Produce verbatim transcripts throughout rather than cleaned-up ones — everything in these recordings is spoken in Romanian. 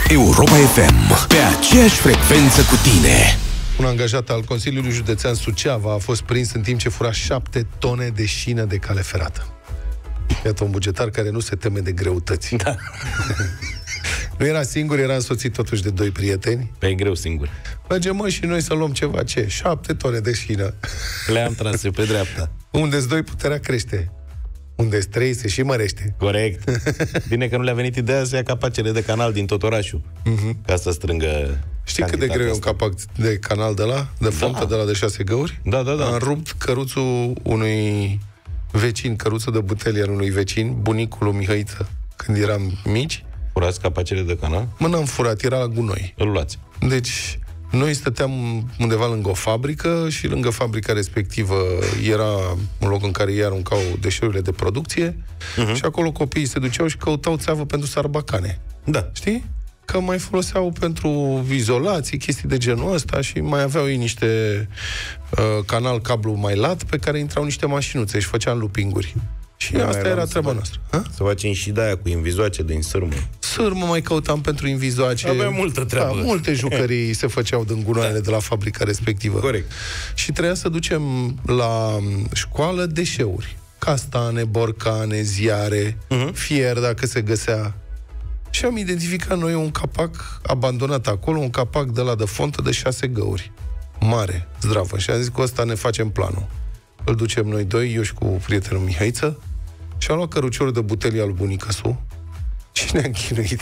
Europa F M, pe aceeași frecvență cu tine. Un angajat al Consiliului Județean Suceava a fost prins în timp ce fura șapte tone de șină de cale ferată. Iată un bugetar care nu se teme de greutăți. Da. Nu era singur, era însoțit totuși de doi prieteni. Pe greu singur. Mergem, mă, și noi să luăm ceva. Ce? Șapte tone de șină. Le-am tras pe dreapta. Unde-s doi, puterea crește. Unde-s trei, se și mărește. Corect. Bine că nu le-a venit ideea să ia capacele de canal din tot orașul. Uh-huh. Ca să strângă. Știi cât de greu e un capac de canal de la? De fontă, da. De la de șase găuri? Da, da, da. Am rupt căruțul unui vecin, căruțul de butelie al unui vecin, bunicul lui Mihăiță, când eram mici. Furați capacele de canal? Mă, n-am furat, era la gunoi. Îl luați. Deci, noi stăteam undeva lângă o fabrică și lângă fabrica respectivă era un loc în care ei aruncau deșeurile de producție, uh-huh. Și acolo copiii se duceau și căutau țeavă pentru sarbacane. Da. Știi? Că mai foloseau pentru izolații, chestii de genul ăsta și mai aveau ei niște uh, canal cablu mai lat pe care intrau niște mașinuțe și făceam looping-uri. Și de asta era treaba noastră. Ha? Să facem și de aia cu invizoace din sârmă. Sârmă mai căutam pentru invizoace. Avea multă treabă. Da, multe jucării se făceau din gunoaiele, da. De la fabrica respectivă. Corect. Și trebuia să ducem la școală deșeuri. Castane, borcane, ziare, uh-huh. fier dacă se găsea. Și am identificat noi un capac abandonat acolo, un capac de la de fontă de șase găuri. Mare, zdravă. Și am zis că ăsta ne facem planul. Îl ducem noi doi, eu și cu prietenul Mihăiță, și am luat căruciorul de butelie al bunicăsu și ne-am chinuit.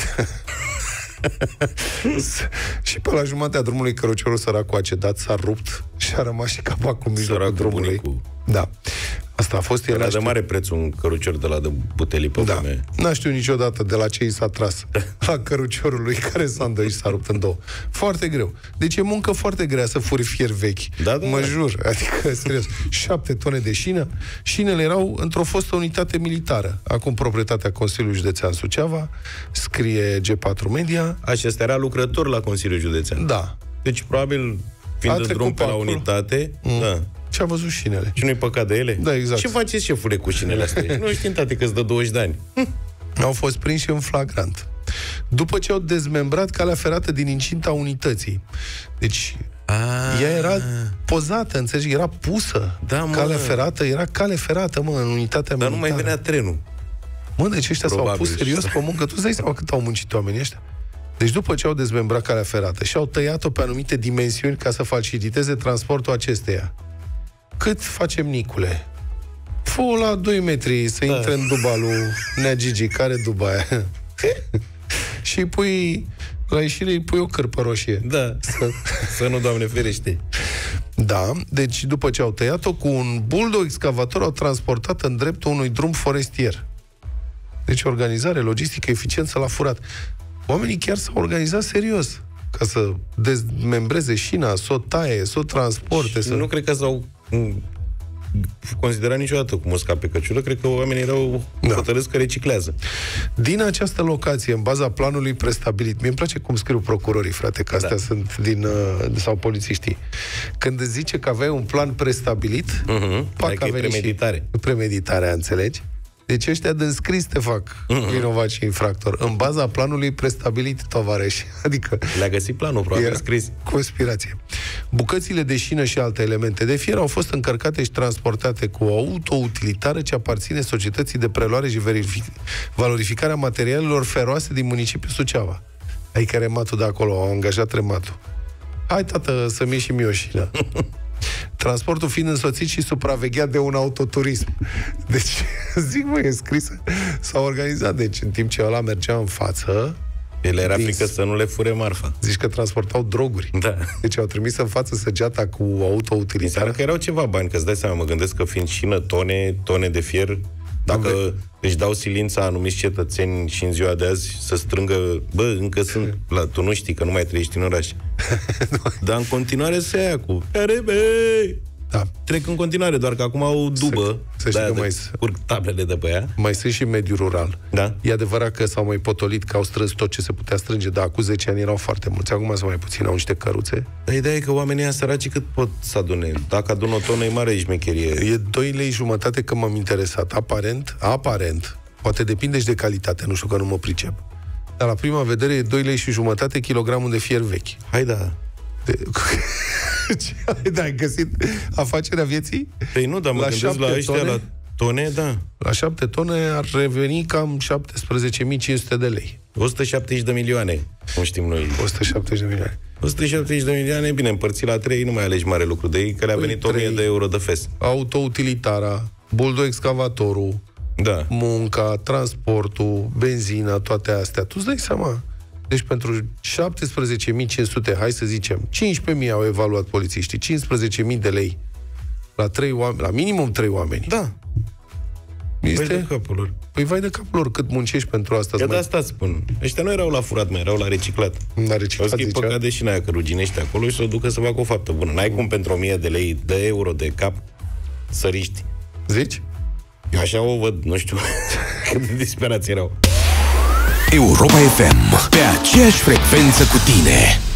Și pe la jumatea drumului căruciorul săracul a cedat, s-a rupt și a rămas și capacul în mijlocul drumului. Bunicul. Da. Asta a fost. Era de mare preț un cărucior de la de butelii pe da. Vreme. N-a știu niciodată de la ce i s-a tras la căruciorul lui care s-a îndoi și s-a rupt în două. Foarte greu. Deci e muncă foarte grea să furi fier vechi. Da, da, mă da. jur. Adică, serios, șapte tone de șină. Șinele erau într-o fostă unitate militară. Acum proprietatea Consiliului Județean Suceava. Scrie G patru Media. Așa, ăsta era lucrător la Consiliul Județean. Da. Deci, probabil, fiind în drum pe la unitate, mm. da. Și a văzut șinele. Și nu-i păcat de ele? Da, exact. Ce faceți, șefule, cu șinele astea? Nu știm, tate, că-ți dă douăzeci de ani. Au fost prinși în flagrant. După ce au dezmembrat calea ferată din incinta unității. Deci, a... ea era pozată, înțelegi? Era pusă. Da, mă. Calea ferată era cale ferată, mă, în unitatea Dar militară. nu mai venea trenul. Mă, deci ăștia Probabil s-au pus serios pe muncă. Tu îți dai seama cât au muncit oamenii ăștia? Deci după ce au dezmembrat calea ferată și au tăiat-o pe anumite dimensiuni ca să faciliteze transportul acesteia. Cât facem, Nicule? Fă la doi metri să da. Intre în duba lui Nea Gigi. Care duba aia? Și îi pui, la ieșire îi pui o cârpă roșie. Da, să, să nu, Doamne ferește. Da, deci după ce au tăiat-o, cu un bulldog excavator au transportat în dreptul unui drum forestier. Deci organizare, logistică, eficiență la furat. Oamenii chiar s-au organizat serios ca să dezmembreze șina, să o taie, să o transporte. Să... Nu cred că s-au considerat niciodată cum o scape căciulă. Cred că oamenii erau da. Hotărâți că reciclează. Din această locație, în baza planului prestabilit, mie îmi place cum scriu procurorii, frate, că astea da. Sunt din, sau polițiștii. Când îți zice că aveai un plan prestabilit, uh-huh. Pac, adică e premeditare. Și premeditarea, înțelegi? Deci ăștia de înscris te fac uh-huh. vinovat și infractor. În baza planului prestabilit, tovarăși. Adică... Le-a găsit planul, probabil, scris. Conspirație. Bucățile de șină și alte elemente de fier au fost încărcate și transportate cu o autoutilitară ce aparține Societății de Preluare și Verific- Valorificare a Materialelor Feroase din municipiul Suceava. Adică rematul de acolo, au angajat rematul. Hai, tată, să-mi iei și mie o șină. Transportul fiind însoțit și supravegheat de un autoturism. Deci, zic, mă, e scrisă. S-a organizat, deci, în timp ce ăla mergea în față... El era din... frică să nu le fure marfa. Zici că transportau droguri. Da. Deci au trimis în față săgeata cu autoutilitară. Că erau ceva bani, că îți dai seama, mă gândesc că fiind șină, tone, tone de fier, dacă Am își dau silința anumiți cetățeni și în ziua de azi să strângă, bă, încă sunt, la, tu nu știi că nu mai trăiești în oraș. Dar în continuare se ia cu care, bă, Da. Trec în continuare, doar că acum au dubă. Să, să de mai curg tablele de pe ea. Mai sunt și mediul rural. Da. E adevărat că s-au mai potolit, că au strâns tot ce se putea strânge, dar acum zece ani erau foarte mulți. Acum sunt mai puțin, au niște căruțe. Dar ideea e că oamenii ăia săraci cât pot să adune. Dacă adună o tonă, e mare șmecherie. E doi lei jumătate că m-am interesat. Aparent, aparent, poate depinde și de calitate, nu știu că nu mă pricep. Dar la prima vedere e doi lei și jumătate kilogramul de fier vechi. Hai da. De... Ce ai găsit afacerea vieții? Păi nu, dar mă la gândesc la ăștia, tone, la tone, da. La șapte tone ar reveni cam șaptesprezece mii cinci sute de lei. o sută șaptezeci de milioane, cum știm noi. o sută șaptezeci de milioane. o sută șaptezeci de milioane, bine, împărțit la trei, nu mai alegi mare lucru de ei, că le-a venit o mie de euro de fes. Autoutilitara, buldo-excavatorul, da. munca, transportul, benzina, toate astea. Tu îți dai seama? Deci pentru șaptesprezece mii cinci sute, hai să zicem, cincisprezece mii au evaluat polițiștii, cincisprezece mii de lei la trei oameni, la minimum trei oameni. Da. Este... Vai de capul lor. Păi vai de capul lor, cât muncești pentru asta. Că de asta spun. Ăștia nu erau la furat, mai erau la reciclat. La reciclat, o să-i păcat de șina aia că ruginești acolo și să o ducă să facă o faptă bună. N-ai cum pentru o mie de lei, de euro de cap, să riști. Zici? Eu așa o văd, nu știu cât de disperați erau. Europa F M, pe aceeași frecvență cu tine.